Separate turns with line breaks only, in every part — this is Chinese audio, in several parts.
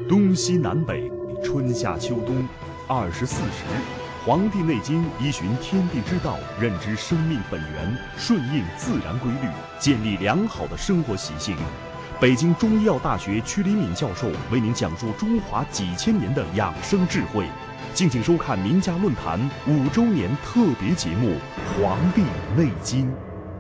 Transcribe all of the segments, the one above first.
东西南北，春夏秋冬，24时，《黄帝内经》依循天地之道，认知生命本源，顺应自然规律，建立良好的生活习性。北京中医药大学曲黎敏教授为您讲述中华几千年的养生智慧。敬请收看名家论坛5周年特别节目《黄帝内经》。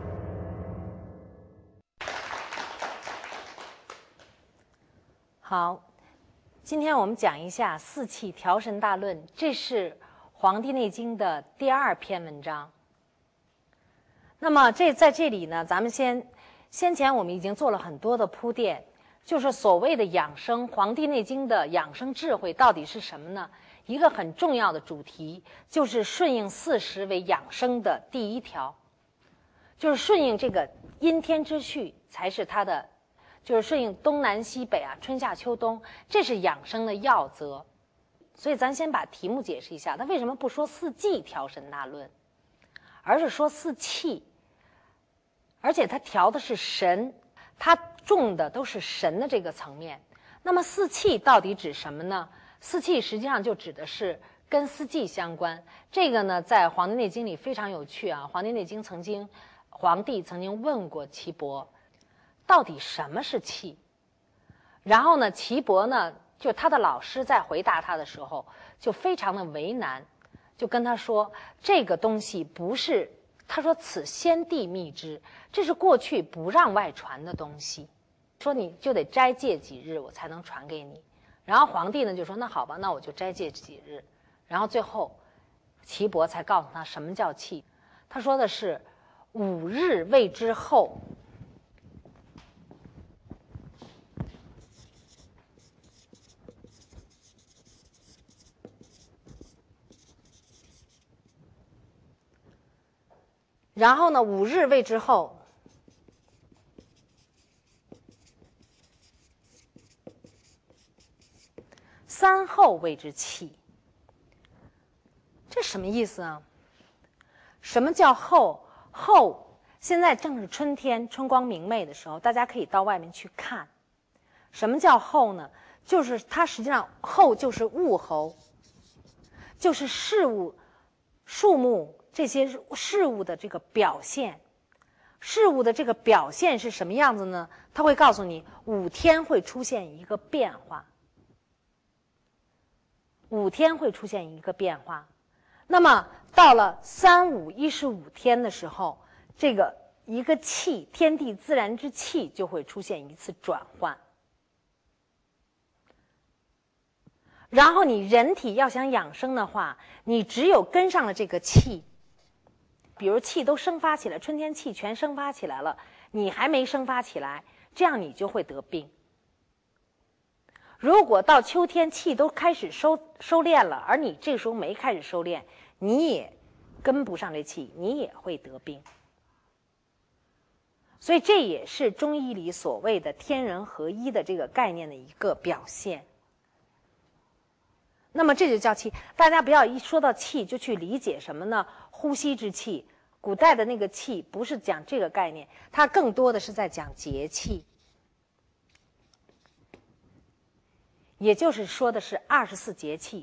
好，今天我们讲一下四气调神大论，这是《黄帝内经》的第2篇文章。那么在这里呢，咱们先前我们已经做了很多的铺垫，就是所谓的养生，《黄帝内经》的养生智慧到底是什么呢？一个很重要的主题就是顺应4时为养生的第1条，就是顺应这个阴天之序才是它的，就是顺应东南西北啊，春夏秋冬，这是养生的要则。所以咱先把题目解释一下，它为什么不说4季调神大论，而是说4气，而且它调的是神，它重的都是神的这个层面。那么4气到底指什么呢？4气实际上就指的是跟4季相关。这个呢，在《黄帝内经》里非常有趣啊。《黄帝内经》皇帝曾经问过岐伯，到底什么是气？然后呢，岐伯呢，就他的老师在回答他的时候，就非常的为难，就跟他说，这个东西不是，他说此先帝秘之，这是过去不让外传的东西，说你就得斋戒几日，我才能传给你。然后皇帝呢就说，那好吧，那我就斋戒几日。然后最后岐伯才告诉他什么叫气，他说的是5日谓之后。然后呢，5日谓之后。3后谓之气。这什么意思啊？什么叫后？后现在正是春天，春光明媚的时候，大家可以到外面去看。什么叫后呢？就是它实际上后就是物候，就是事物、树木这些事物的这个表现。事物的这个表现是什么样子呢？它会告诉你5天会出现一个变化。5天会出现一个变化，那么到了3、5、15天的时候，这个一个气，天地自然之气就会出现一次转换。然后你人体要想养生的话，你只有跟上了这个气，比如气都生发起来，春天气全生发起来了，你还没生发起来，这样你就会得病。如果到秋天气都开始收敛了，而你这时候没开始收敛，你也跟不上这气，你也会得病。所以这也是中医里所谓的天人合一的这个概念的一个表现。那么这就叫气，大家不要一说到气就去理解什么呢？呼吸之气，古代的那个气不是讲这个概念，它更多的是在讲节气。也就是说的是24节气，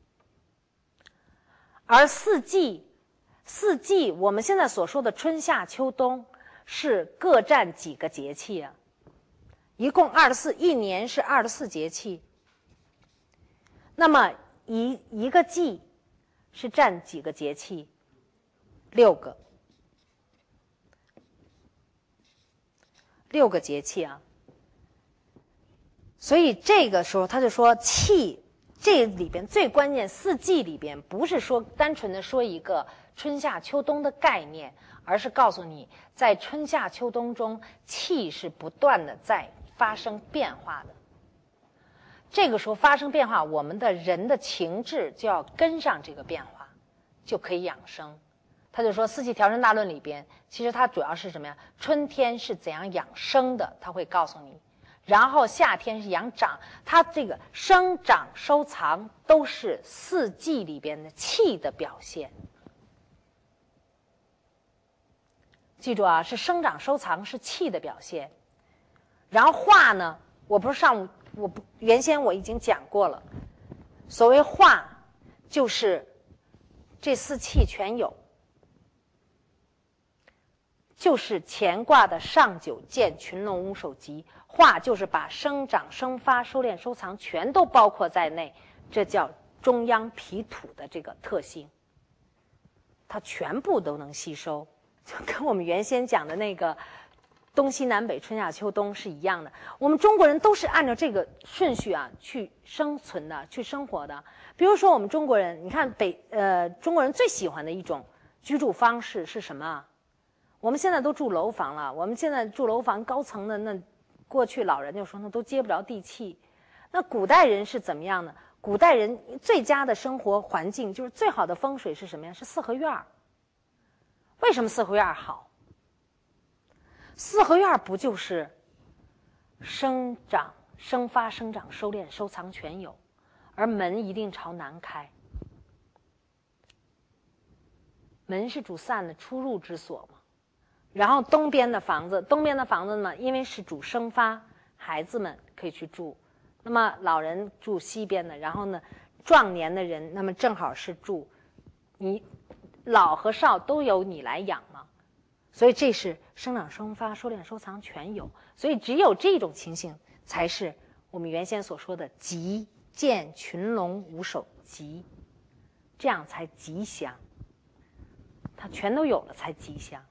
而4季我们现在所说的春夏秋冬是各占几个节气啊？一共24，一年是24节气。那么一个季是占几个节气？6个，6个节气啊。所以这个时候他就说气，这里边最关键4季里边不是说单纯的说一个春夏秋冬的概念，而是告诉你在春夏秋冬中气是不断的在发生变化的。这个时候发生变化，我们的人的情志就要跟上这个变化，就可以养生。他就说4气调神大论里边其实它主要是什么呀？春天是怎样养生的，他会告诉你。然后夏天是养长，它这个生长收藏都是4季里边的气的表现。记住啊，是生长收藏是气的表现。然后化呢，我不是上午原先我已经讲过了，所谓化就是这4气全有，就是乾卦的上九见群龙无首吉，化就是把生长生发收敛收藏全都包括在内，这叫中央脾土的这个特性，它全部都能吸收，就跟我们原先讲的那个东西南北春夏秋冬是一样的。我们中国人都是按照这个顺序啊去生存的，去生活的。比如说我们中国人，你看中国人最喜欢的一种居住方式是什么？我们现在都住楼房了，我们现在住楼房高层的，那过去老人就说那都接不着地气。那古代人是怎么样的？古代人最佳的生活环境，就是最好的风水是什么呀？是四合院。为什么四合院好？四合院不就是生长生发生长收敛收藏全有，而门一定朝南开，门是主散的出入之所嘛。然后东边的房子呢，因为是主生发，孩子们可以去住，那么老人住西边的，然后呢壮年的人那么正好是住，你老和少都由你来养嘛，所以这是生长生发收敛收藏全有，所以只有这种情形才是我们原先所说的吉见群龙无首吉，这样才吉祥，它全都有了才吉祥。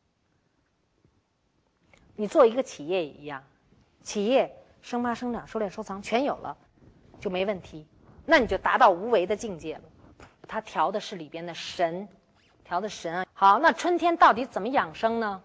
你做一个企业也一样，企业生发生长收敛收藏全有了就没问题，那你就达到无为的境界了。它调的是里边的神，调的神啊。好，那春天到底怎么养生呢？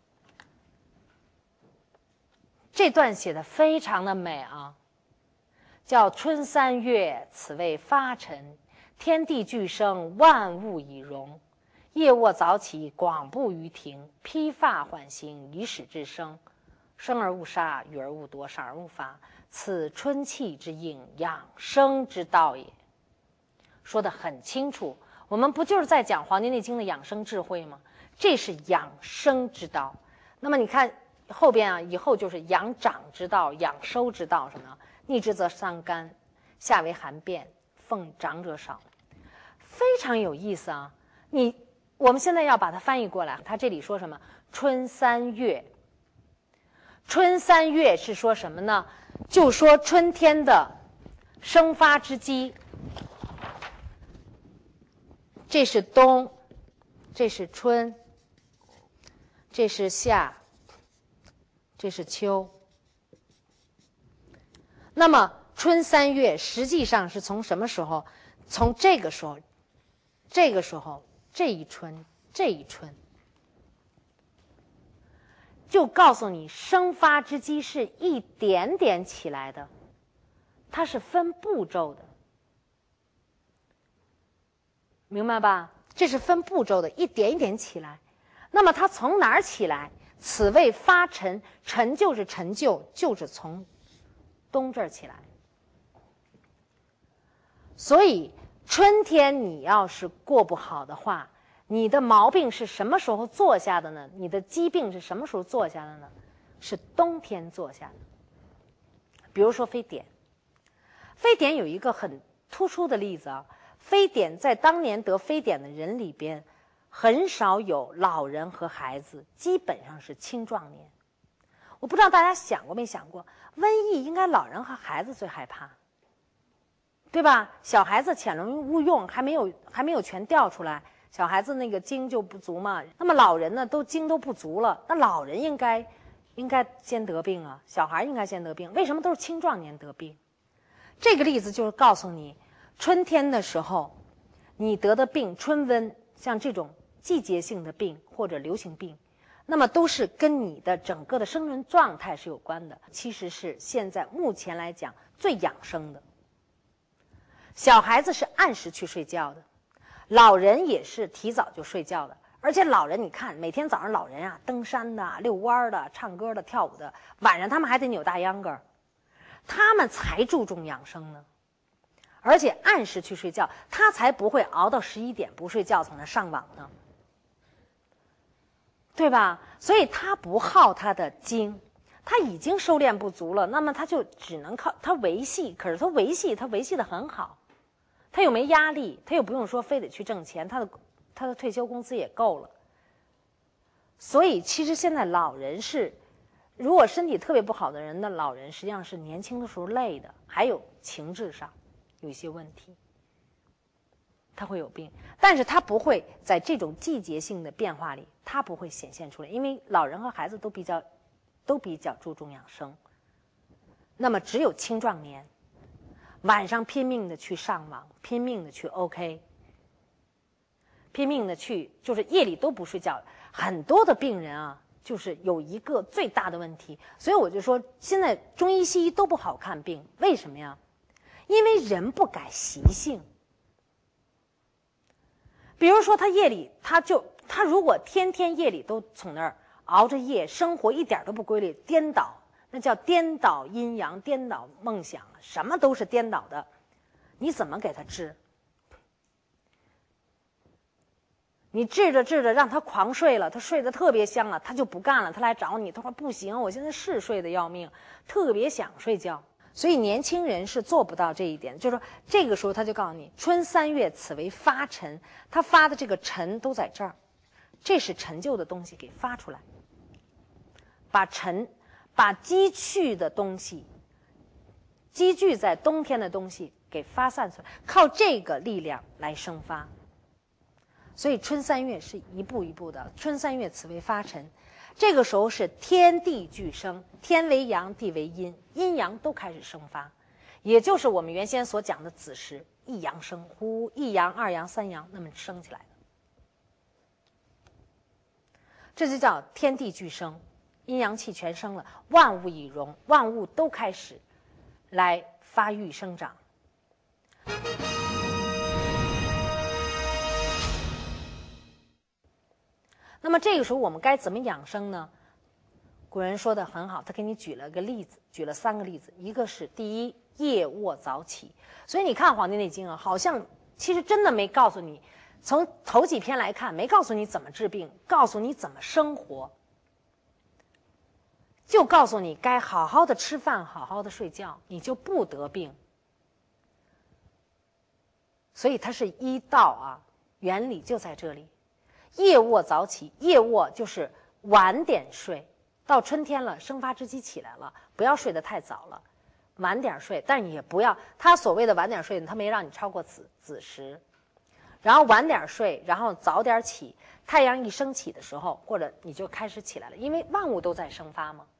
这段写的非常的美啊，叫春三月，此谓发陈，天地俱生，万物以荣。夜卧早起，广步于庭，披发缓行，以使至生。生而勿杀，予而勿夺，赏而勿罚，此春气之应，养生之道也。说得很清楚，我们不就是在讲《黄帝内经》的养生智慧吗？这是养生之道。那么你看后边啊，以后就是养长之道、养收之道，什么？逆之则伤肝，夏为寒变，奉长者少，非常有意思啊。我们现在要把它翻译过来，他这里说什么？春三月。春三月是说什么呢？就说春天的生发之机。这是冬，这是春，这是夏，这是秋。那么春三月实际上是从什么时候？从这个时候，这一春，就告诉你生发之机是一点点起来的，它是分步骤的，明白吧？这是分步骤的，一点一点起来。那么它从哪儿起来？此谓发陈，陈就是陈旧，就是从冬这儿起来。所以春天你要是过不好的话，你的毛病是什么时候坐下的呢？你的疾病是什么时候坐下的呢？是冬天坐下的。比如说非典，非典有一个很突出的例子啊。非典在当年得非典的人里边，很少有老人和孩子，基本上是青壮年。我不知道大家想过没想过，瘟疫应该老人和孩子最害怕，对吧？小孩子潜龙勿用，还没有全掉出来，小孩子那个精就不足嘛。那么老人呢，精都不足了，那老人应该先得病啊，小孩应该先得病。为什么都是青壮年得病？这个例子就是告诉你，春天的时候你得的病，春瘟，像这种季节性的病或者流行病，那么都是跟你的整个的生存状态是有关的。其实是现在目前来讲最养生的。小孩子是按时去睡觉的，老人也是提早就睡觉的。而且老人你看，每天早上老人啊，登山的、遛弯的、唱歌的、跳舞的，晚上他们还得扭大秧歌，他们才注重养生呢。而且按时去睡觉，他才不会熬到11点不睡觉从那上网呢，对吧？所以他不耗他的精， 他已经收敛不足了，那么他就只能靠他维系，可是他维系的很好，他又没压力，他又不用说非得去挣钱，他的退休工资也够了。所以其实现在老人是，如果身体特别不好的人的老人，实际上是年轻的时候累的，还有情志上有一些问题，他会有病，但是他不会在这种季节性的变化里，他不会显现出来，因为老人和孩子都比较注重养生。那么只有青壮年，晚上拼命的去上网，拼命的去 OK， 拼命的去，就是夜里都不睡觉。很多的病人啊，就是有一个最大的问题，所以我就说，现在中医西医都不好看病，为什么呀？因为人不改习性。比如说他夜里，他如果天天夜里都从那儿熬着夜，生活一点都不规律，颠倒，那叫颠倒阴阳，颠倒梦想，什么都是颠倒的，你怎么给他治？你治着让他狂睡了，他睡得特别香了，他就不干了，他来找你，他说不行，我现在是睡得要命，特别想睡觉。所以年轻人是做不到这一点，就是说这个时候他就告诉你，春3月此为发陈，他发的这个陈都在这儿，这是陈旧的东西给发出来，把积蓄的东西，积聚在冬天的东西给发散出来，靠这个力量来生发。所以春3月是一步一步的，春3月此为发陈，这个时候是天地俱生，天为阳，地为阴，阴阳都开始生发，也就是我们原先所讲的子时，一阳生，呼，一阳、二阳、三阳，那么生起来的，这就叫天地俱生，阴阳气全生了，万物以荣，万物都开始来发育生长。那么这个时候我们该怎么养生呢？古人说的很好，他给你举了3个例子，一个是第一，夜卧早起。所以你看《黄帝内经》啊，好像其实真的没告诉你，从头几篇来看，没告诉你怎么治病，告诉你怎么生活，就告诉你该好好的吃饭，好好的睡觉，你就不得病。所以它是医道啊，原理就在这里。夜卧早起，夜卧就是晚点睡，到春天了，生发之期起来了，不要睡得太早了，晚点睡，但也不要，他所谓的晚点睡，他没让你超过子时，然后晚点睡，然后早点起，太阳一升起的时候，或者你就开始起来了，因为万物都在生发嘛。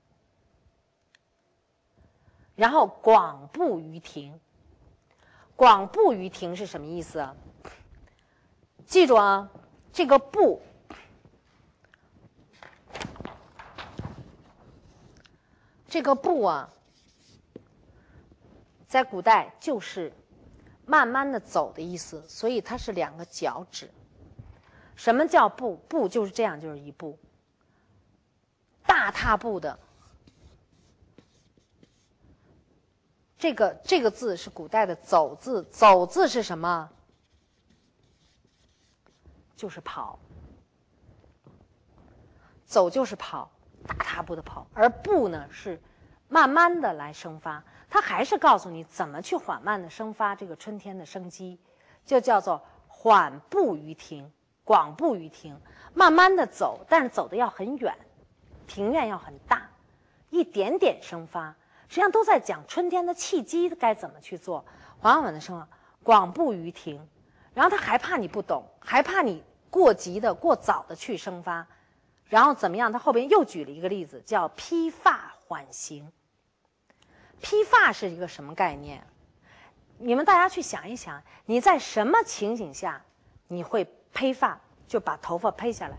然后广步于庭，广步于庭是什么意思啊？记住啊，这个步，这个步啊，在古代就是慢慢的走的意思，所以它是2个脚趾。什么叫步？步就是这样，就是一步，大踏步的。这个字是古代的走字，走字是什么？就是跑，走就是跑，大踏步的跑，而步呢是慢慢的来生发，它还是告诉你怎么去缓慢的生发这个春天的生机，就叫做缓步于庭，广步于庭，慢慢的走，但是走的要很远，庭院要很大，一点点生发，实际上都在讲春天的契机该怎么去做，缓缓的生发，广步于庭，然后他还怕你不懂，还怕你过急的过早的去生发，然后怎么样？他后边又举了一个例子，叫披发缓行。披发是一个什么概念？你们大家去想一想，你在什么情景下你会披发，就把头发披下来？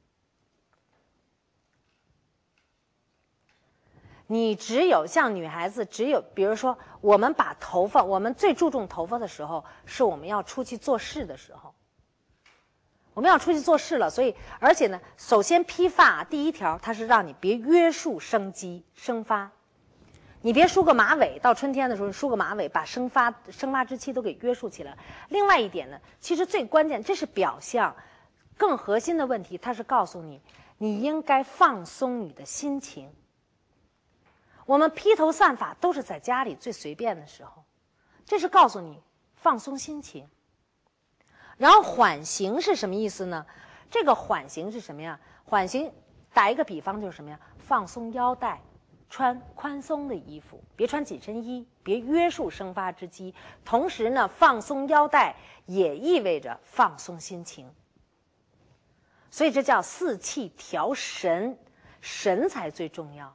你只有像女孩子，只有比如说我们把头发，我们最注重头发的时候，是我们要出去做事的时候。我们要出去做事了，所以而且呢，首先披发第一条，它是让你别约束生机生发，你别梳个马尾，到春天的时候梳个马尾，把生发之期都给约束起来。另外一点呢，其实最关键，这是表象，更核心的问题，它是告诉你，你应该放松你的心情。 我们披头散发都是在家里最随便的时候，这是告诉你放松心情。然后缓刑是什么意思呢？这个缓刑是什么呀？缓刑打一个比方就是什么呀？放松腰带，穿宽松的衣服，别穿紧身衣，别约束生发之机。同时呢，放松腰带也意味着放松心情。所以这叫四气调神，神才最重要。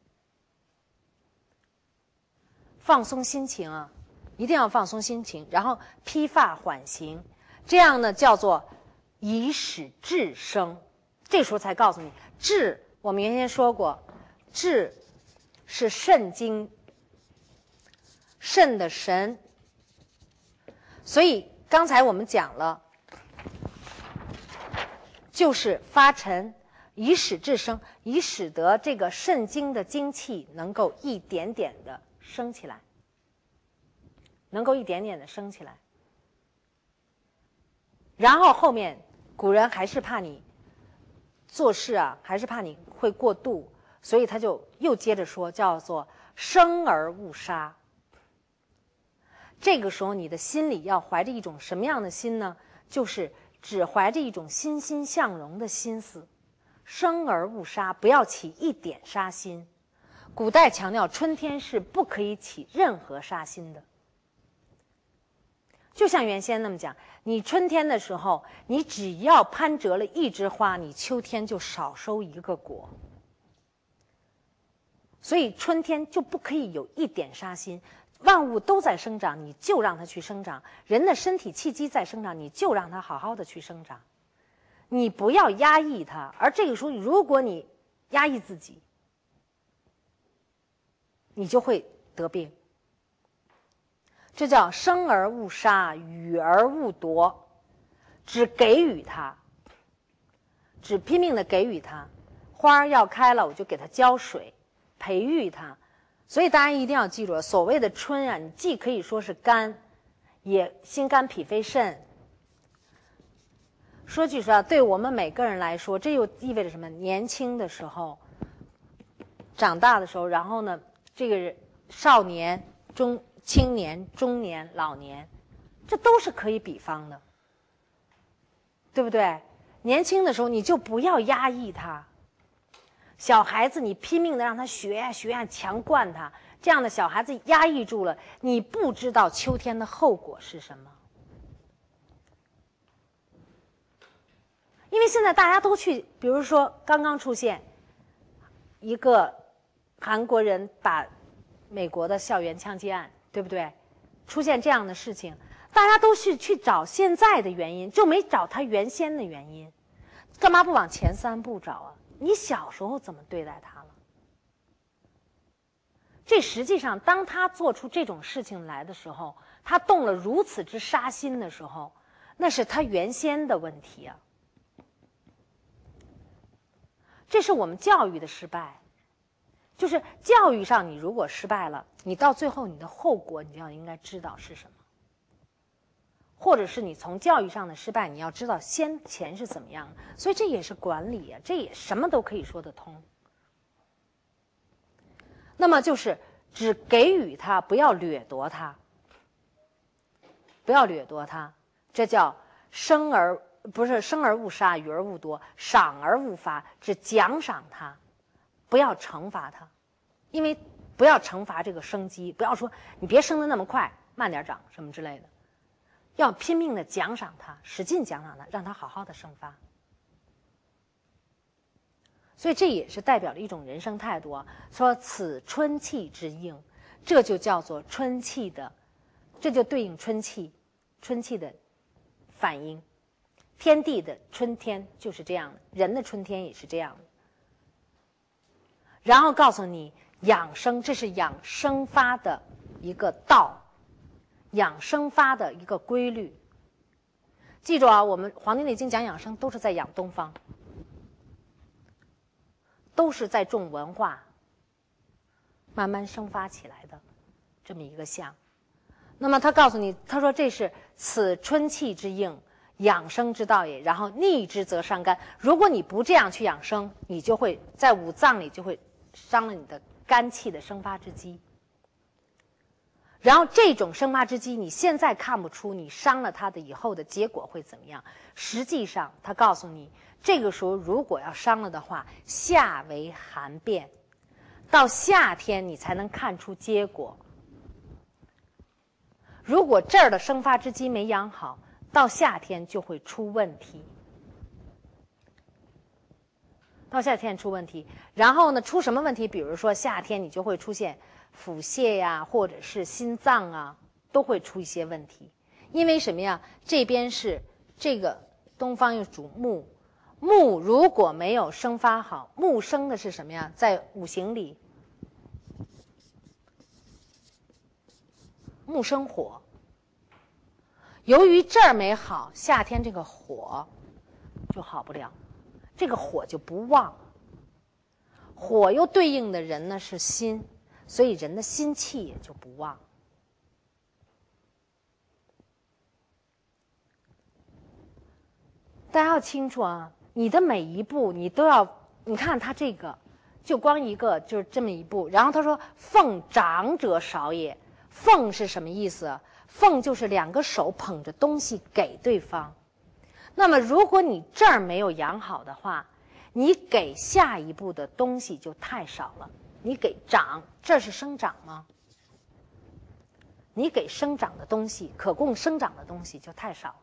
放松心情啊，一定要放松心情，然后披发缓刑，这样呢叫做以使志生。这时候才告诉你，志我们原先说过，志是肾经，肾的神。所以刚才我们讲了，就是发陈，以使志生，以使得这个肾经的精气能够一点点的升起来，能够一点点的升起来。然后后面古人还是怕你做事啊，还是怕你会过度，所以他就又接着说，叫做生而勿杀。这个时候你的心里要怀着一种什么样的心呢？就是只怀着一种欣欣向荣的心思。生而勿杀，不要起一点杀心。古代强调春天是不可以起任何杀心的。就像原先那么讲，你春天的时候，你只要攀折了一枝花，你秋天就少收一个果。所以春天就不可以有一点杀心，万物都在生长，你就让它去生长；人的身体气机在生长，你就让它好好的去生长。你不要压抑它，而这个时候，如果你压抑自己，你就会得病。这叫生而勿杀，予而勿夺，只给予它，只拼命的给予它。花儿要开了，我就给它浇水，培育它。所以大家一定要记住，所谓的春啊，你既可以说是肝，也心肝脾肺肾。说句实话，对我们每个人来说，这又意味着什么？年轻的时候，长大的时候，然后呢，这个少年、青年、中年、老年，这都是可以比方的，对不对？年轻的时候你就不要压抑他，小孩子你拼命的让他学呀学呀，强灌他，这样的小孩子压抑住了，你不知道秋天的后果是什么。因为现在大家都去，比如说刚刚出现一个韩国人把美国的校园枪击案，对不对？出现这样的事情，大家都是去找现在的原因，就没找他原先的原因。干嘛不往前3步找啊？你小时候怎么对待他了？这实际上，当他做出这种事情来的时候，他动了如此之杀心的时候，那是他原先的问题啊。这是我们教育的失败。就是教育上你如果失败了，你到最后你的后果你就要应该知道是什么，或者是你从教育上的失败，你要知道先前是怎么样的。所以这也是管理啊，这也什么都可以说得通。那么就是只给予他，不要掠夺他，不要掠夺他，这叫生而勿杀，予而勿夺，赏而勿罚，只奖赏他，不要惩罚他。因为不要惩罚这个生机，不要说你别生得那么快，慢点长什么之类的，要拼命的奖赏他，使劲奖赏他，让他好好的生发。所以这也是代表了一种人生态度啊，说此春气之应，这就叫做春气的，这就对应春气的反应。天地的春天就是这样的，人的春天也是这样的。然后告诉你养生，这是养生发的一个道，养生发的一个规律。记住啊，我们《黄帝内经》讲养生都是在养东方，都是在种文化慢慢生发起来的这么一个象。那么他告诉你，他说这是此春气之应，养生之道也，然后逆之则伤肝。如果你不这样去养生，你就会在五脏里就会伤了你的肝气的生发之机。然后这种生发之机，你现在看不出你伤了它的以后的结果会怎么样。实际上，他告诉你，这个时候如果要伤了的话，夏为寒变，到夏天你才能看出结果。如果这儿的生发之机没养好，到夏天就会出问题。到夏天出问题，然后呢，出什么问题？比如说夏天你就会出现腹泻呀，或者是心脏啊，都会出一些问题。因为什么呀？这边是这个东方又主木，木如果没有生发好，木生的是什么呀？在五行里，木生火。由于这儿没好，夏天这个火就好不了，这个火就不旺。火又对应的人呢是心，所以人的心气也就不旺。大家要清楚啊，你的每一步你都要，你看他这个就光一个就是这么一步，然后他说奉长者少也。奉是什么意思？奉就是两个手捧着东西给对方。那么如果你这儿没有养好的话，你给下一步的东西就太少了。你给长，这是生长吗？你给生长的东西，可供生长的东西就太少了。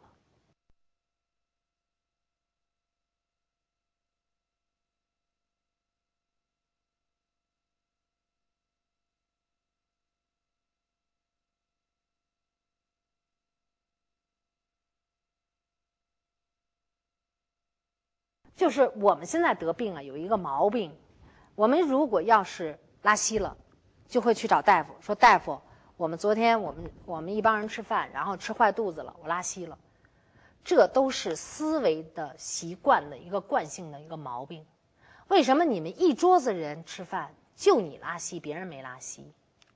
就是我们现在得病啊，有一个毛病，我们如果要是拉稀了，就会去找大夫，说大夫，我们昨天我们一帮人吃饭，然后吃坏肚子了，我拉稀了。这都是思维的习惯的一个惯性的一个毛病。为什么你们一桌子人吃饭，就你拉稀，别人没拉稀？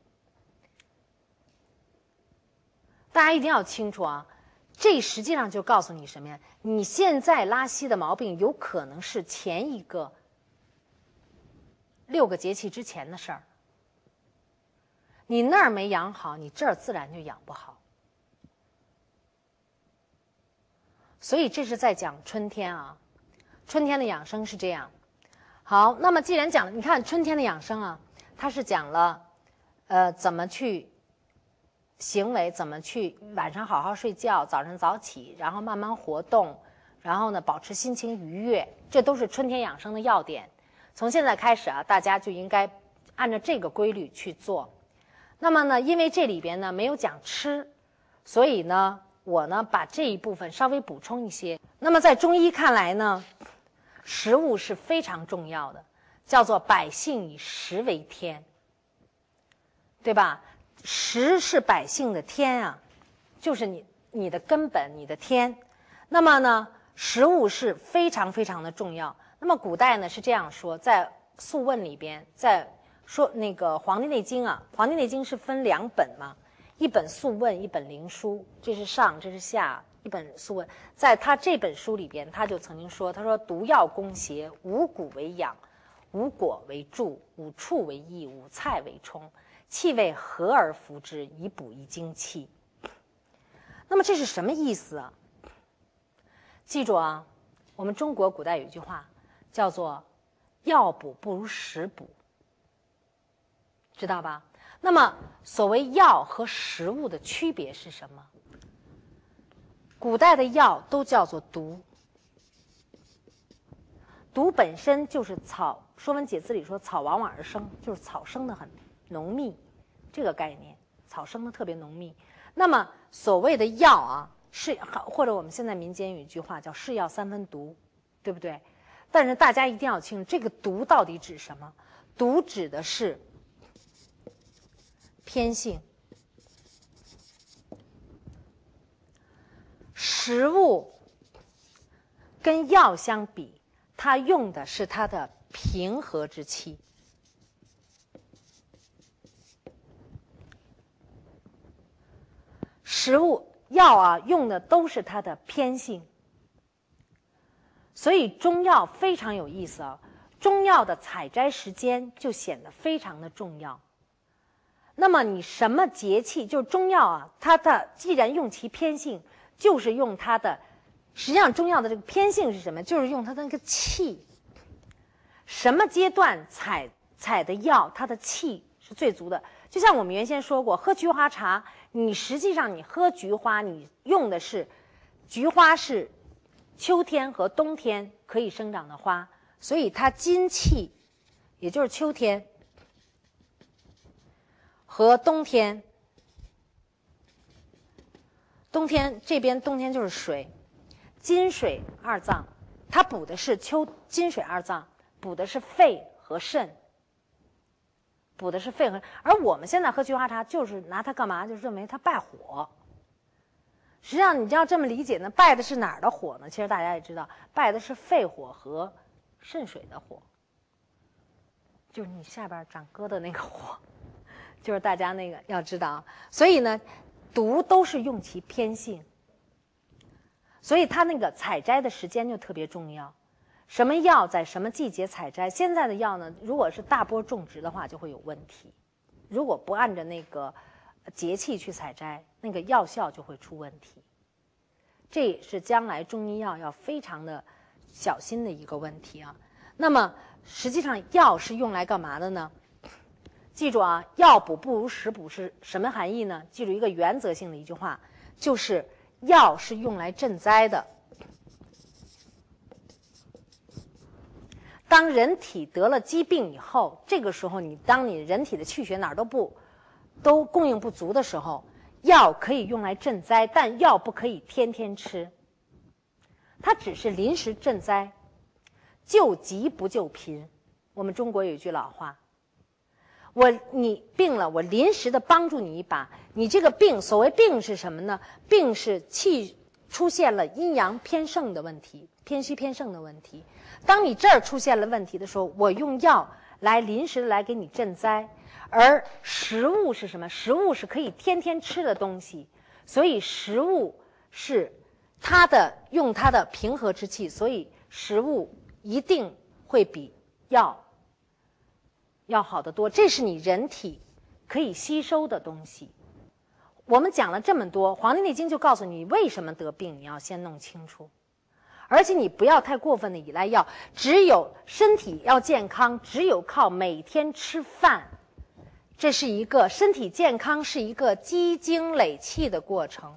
大家一定要清楚啊，这实际上就告诉你什么呀？你现在拉稀的毛病有可能是前一个6个节气之前的事儿。你那儿没养好，你这儿自然就养不好。所以这是在讲春天啊，春天的养生是这样。好，那么既然讲了，你看春天的养生啊，它是讲了怎么去行为，怎么去晚上好好睡觉，早上早起，然后慢慢活动，然后呢保持心情愉悦，这都是春天养生的要点。从现在开始啊，大家就应该按照这个规律去做。那么呢，因为这里边呢没有讲吃，所以呢我呢把这一部分稍微补充一些。那么在中医看来呢，食物是非常重要的，叫做百姓以食为天，对吧？食是百姓的天啊，就是你的根本，你的天。那么呢，食物是非常非常的重要。那么古代呢是这样说，在《素问》里边，在说那个《黄帝内经》啊，《黄帝内经》是分2本嘛，一本《素问》，一本《灵枢》，这是上，这是下。一本《素问》，在他这本书里边，他就曾经说，他说毒药攻邪，五谷为养，五果为助，五畜为益，五菜为充，气味和而服之，以补益精气。那么这是什么意思啊？记住啊，我们中国古代有一句话叫做药补不如食补，知道吧？那么所谓药和食物的区别是什么？古代的药都叫做毒，毒本身就是草，《说文解字》里说草往往而生，就是草生的很浓密，这个概念，草生的特别浓密。那么所谓的药啊，是或者我们现在民间有一句话叫是药三分毒，对不对？但是大家一定要清楚，这个毒到底指什么？毒指的是偏性。食物跟药相比，它用的是它的平和之气。食物药啊，用的都是它的偏性。所以中药非常有意思啊， 中药的采摘时间就显得非常的重要。那么你什么节气，就是中药啊，它的既然用其偏性，就是用它的，实际上中药的这个偏性是什么？就是用它的那个气。什么阶段采的药，它的气是最足的。就像我们原先说过，喝菊花茶，你实际上你喝菊花，你用的是菊花是秋天和冬天可以生长的花，所以它金气，也就是秋天和冬天，这边冬天就是水，金水二脏，它补的是金水二脏，补的是肺和肾，而我们现在喝菊花茶就是拿它干嘛？就是认为它败火。实际上你要这么理解呢，败的是哪儿的火呢？其实大家也知道，败的是肺火和肾水的火，就是你下边长疙瘩那个火，就是大家那个要知道。所以呢，毒都是用其偏性，所以它那个采摘的时间就特别重要。什么药在什么季节采摘？现在的药呢，如果是大波种植的话，就会有问题；如果不按照那个节气去采摘，那个药效就会出问题。这也是将来中医药要非常的小心的一个问题啊。那么实际上药是用来干嘛的呢？记住啊，药补不如食补是什么含义呢？记住一个原则性的一句话，就是药是用来赈灾的。当人体得了疾病以后，这个时候当你人体的气血哪儿都供应不足的时候，药可以用来赈灾，但药不可以天天吃，它只是临时赈灾，救急不救贫。我们中国有一句老话，你病了，我临时的帮助你一把。你这个病，所谓病是什么呢？病是气出现了阴阳偏盛的问题，偏虚偏盛的问题。当你这儿出现了问题的时候，我用药来临时来给你赈灾。而食物是什么？食物是可以天天吃的东西，所以食物是用它的平和之气，所以食物一定会比药要好得多。这是你人体可以吸收的东西。我们讲了这么多，《黄帝内经》就告诉你为什么得病，你要先弄清楚。而且你不要太过分的依赖药，只有身体要健康，只有靠每天吃饭。这是一个身体健康，是一个积精累气的过程。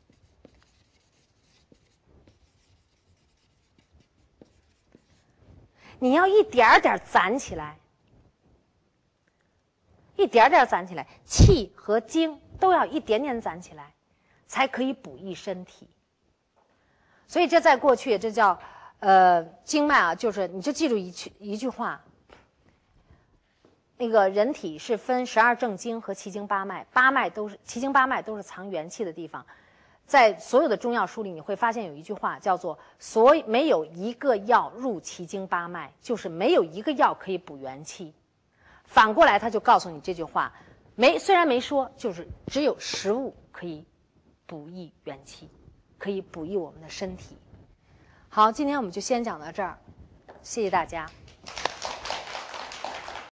你要一点点攒起来，一点点攒起来，气和精都要一点点攒起来，才可以补益身体。所以这在过去，这叫经脉啊，就是你就记住一句话。那个人体是分12正经和奇经八脉，奇经八脉都是藏元气的地方。在所有的中药书里，你会发现有一句话叫做“没有一个药入奇经八脉”，就是没有一个药可以补元气。反过来，他就告诉你这句话，虽然没说，就是只有食物可以补益元气，可以补益我们的身体。好，今天我们就先讲到这儿，谢谢大家。